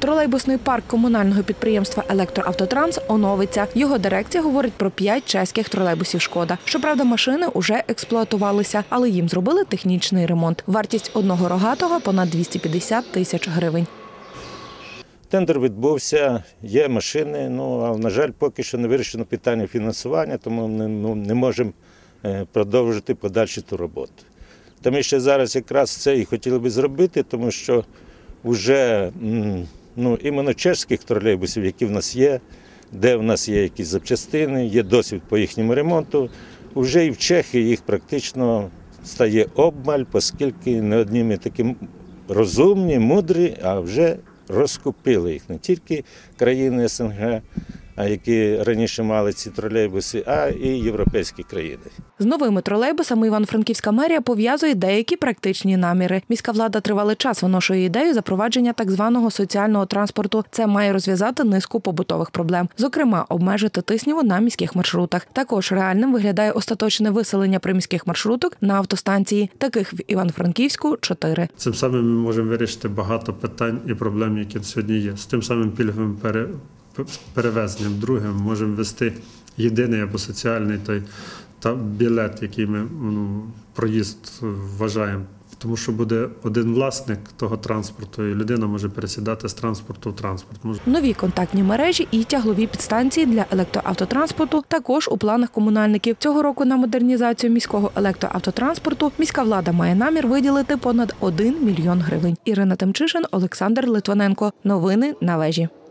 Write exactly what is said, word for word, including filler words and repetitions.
Тролейбусний парк комунального підприємства «Електроавтотранс» оновиться. Його дирекція говорить про п'ять чеських тролейбусів «Шкода». Щоправда, машини уже експлуатувалися, але їм зробили технічний ремонт. Вартість одного рогатого – понад двісті п'ятдесят тисяч гривень. Тендер відбувся, є машини, ну, а, на жаль, поки що не вирішено питання фінансування, тому ми ну, не можемо продовжити подальшу ту роботу. Тому що зараз якраз це і хотіли би зробити, тому що вже ну, іменно чеських тролейбусів, які в нас є, де в нас є якісь запчастини, є досвід по їхньому ремонту, вже і в Чехії їх практично стає обмаль, оскільки не одні ми такі розумні, мудрі, а вже розкупили їх не тільки країни ес ен ге, а які раніше мали ці тролейбуси, а і європейські країни. З новими тролейбусами Івано-Франківська мерія пов'язує деякі практичні наміри. Міська влада тривалий час виношує ідею запровадження так званого соціального транспорту. Це має розв'язати низку побутових проблем. Зокрема, обмежити тисняву на міських маршрутах. Також реальним виглядає остаточне виселення приміських маршруток на автостанції. Таких в Івано-Франківську – чотири. Цим самим ми можемо вирішити багато питань і проблем, які сьогодні є. З тим самим пільговим пере... перевезенням. Другим можемо ввести єдиний або соціальний той та білет, який ми ну, проїзд вважаємо. Тому що буде один власник того транспорту, і людина може пересідати з транспорту в транспорт. Нові контактні мережі і тяглові підстанції для електроавтотранспорту також у планах комунальників. Цього року на модернізацію міського електроавтотранспорту міська влада має намір виділити понад один мільйон гривень. Ірина Тимчишин, Олександр Литвиненко. Новини на вежі.